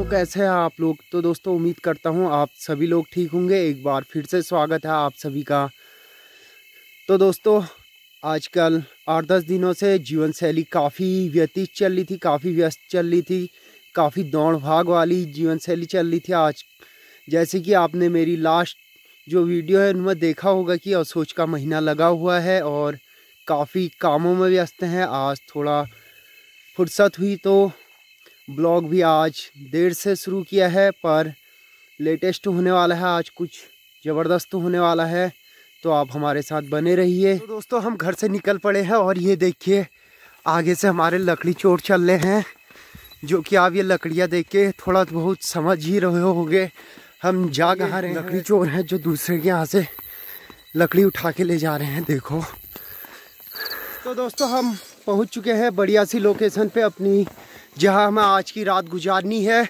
कैसे हैं आप लोग। तो दोस्तों उम्मीद करता हूं आप सभी लोग ठीक होंगे। एक बार फिर से स्वागत है आप सभी का। तो दोस्तों आजकल 8-10 दिनों से जीवन शैली काफ़ी व्यतीत चल रही थी, काफ़ी व्यस्त चल रही थी, काफ़ी दौड़ भाग वाली जीवन शैली चल रही थी। आज जैसे कि आपने मेरी लास्ट जो वीडियो है उनमें देखा होगा कि असोच का महीना लगा हुआ है और काफ़ी कामों में व्यस्त हैं। आज थोड़ा फुर्सत हुई तो ब्लॉग भी आज देर से शुरू किया है, पर लेटेस्ट होने वाला है, आज कुछ ज़बरदस्त होने वाला है, तो आप हमारे साथ बने रहिए। तो दोस्तों हम घर से निकल पड़े हैं और ये देखिए आगे से हमारे लकड़ी चोर चल रहे हैं, जो कि आप ये लकड़ियाँ देख के थोड़ा बहुत समझ ही रहे होंगे हम जा कहाँ रहे हैं। लकड़ी चोर हैं जो दूसरे के यहाँ से लकड़ी उठा के ले जा रहे हैं। देखो तो दोस्तों हम पहुँच चुके हैं बढ़िया सी लोकेशन पे अपनी, जहाँ हमें आज की रात गुजारनी है।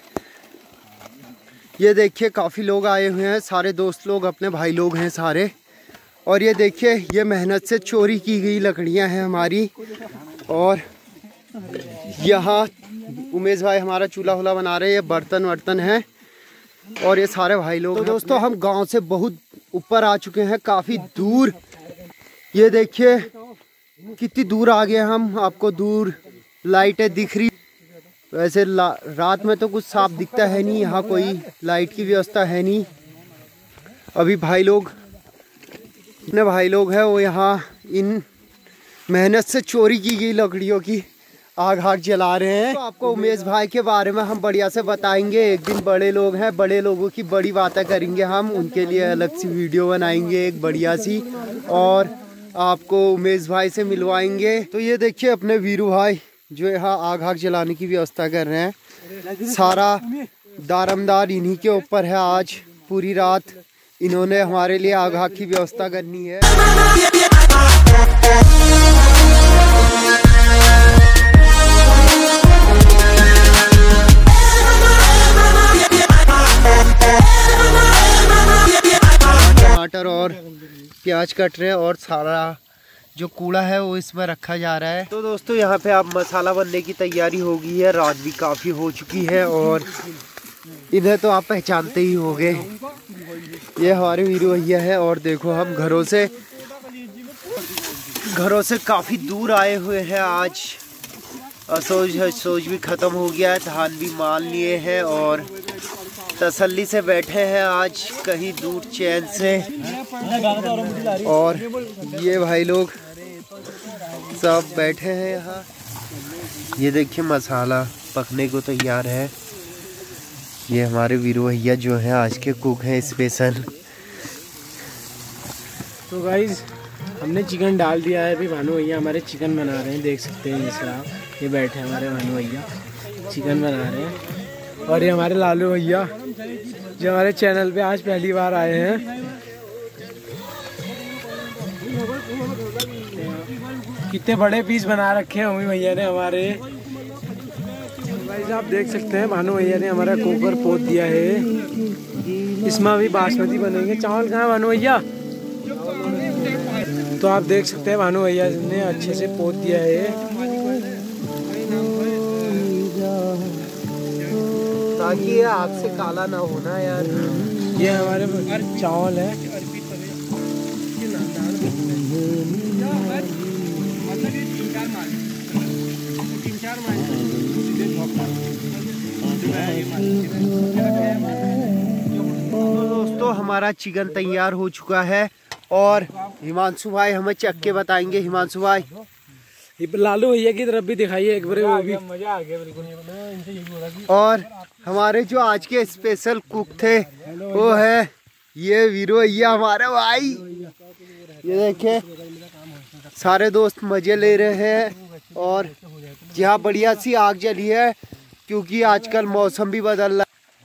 ये देखिए काफ़ी लोग आए हुए हैं, सारे दोस्त लोग अपने भाई लोग हैं सारे। और ये देखिए ये मेहनत से चोरी की गई लकड़ियाँ हैं हमारी। और यहाँ उमेश भाई हमारा चूल्हा वूल्हा बना रहे हैं, ये बर्तन वर्तन हैं और ये सारे भाई लोग। तो दोस्तों हम गांव से बहुत ऊपर आ चुके हैं, काफ़ी दूर। ये देखिए कितनी दूर आ गए हम, आपको दूर लाइटें दिख रही। वैसे रात में तो कुछ साफ दिखता है नहीं, यहाँ कोई लाइट की व्यवस्था है नहीं। अभी भाई लोग अपने भाई लोग हैं वो यहाँ इन मेहनत से चोरी की गई लकड़ियों की आग जला रहे हैं। तो आपको उमेश भाई के बारे में हम बढ़िया से बताएंगे। एक दिन बड़े लोग हैं, बड़े लोगों की बड़ी बातें करेंगे हम, उनके लिए अलग सी वीडियो बनाएंगे एक बढ़िया सी, और आपको उमेश भाई से मिलवाएंगे। तो ये देखिए अपने वीरू भाई जो यहाँ आग जलाने की व्यवस्था कर रहे हैं। सारा दारमदार इन्हीं के ऊपर है। आज पूरी रात इन्होंने हमारे लिए आग की व्यवस्था करनी है। टमाटर और प्याज कट रहे हैं और सारा जो कूड़ा है वो इसमें रखा जा रहा है। तो दोस्तों यहाँ पे आप मसाला बनने की तैयारी हो गई है, रात भी काफ़ी हो चुकी है और इधर तो आप पहचानते ही होंगे ये हमारे वीरू भैया है। और देखो हम घरों से काफ़ी दूर आए हुए हैं। आज असोज भी ख़त्म हो गया है, धान भी मान लिए हैं और तसल्ली से बैठे हैं आज कहीं दूर चैन से। और ये भाई लोग सब बैठे हैं यहाँ। ये देखिए मसाला पकने को तैयार है। ये हमारे वीरू भैया जो है आज के कुक हैं स्पेशल। तो गाइस हमने चिकन डाल दिया है। अभी भानु भैया हमारे चिकन बना रहे हैं, देख सकते हैं जैसे आप, ये बैठे हैं हमारे भानु भैया चिकन बना रहे हैं। और ये हमारे लालू भैया जो हमारे चैनल पे आज पहली बार आए हैं। कितने बड़े पीस बना रखे हैं मम्मी भैया ने हमारे। भाई आप देख सकते हैं भानु भैया ने हमारा कुकर पोत दिया है। इसमें अभी बासमती बनेंगे। चावल कहाँ है भानु भैया? तो आप देख सकते हैं भानु भैया ने अच्छे से पोत दिया है ताकि ये आग से काला ना होना यार। ये हमारे चावल है। दोस्तों हमारा चिकन तैयार हो चुका है और हिमांशु भाई हमें चख के बताएंगे। हिमांशु भाई लालू भैया की तरफ भी दिखाइए एक बार, वो भी मजा आ गया बिल्कुल। और हमारे जो आज के स्पेशल कुक थे वो है ये वीरू भैया हमारे भाई। ये देखे सारे दोस्त मजे ले रहे हैं और यहाँ बढ़िया सी आग जली है, क्योंकि आजकल मौसम भी बदल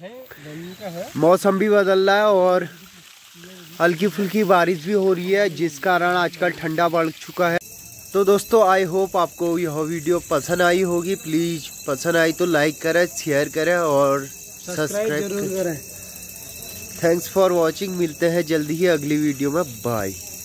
रहा है और हल्की फुल्की बारिश भी हो रही है, जिस कारण आजकल ठंडा बढ़ चुका है। तो दोस्तों आई होप आपको यह वीडियो पसंद आई होगी। प्लीज़ पसंद आई तो लाइक करें, शेयर करें और सब्सक्राइब करें। Thanks for watching. मिलते हैं जल्दी ही अगली वीडियो में। बाय।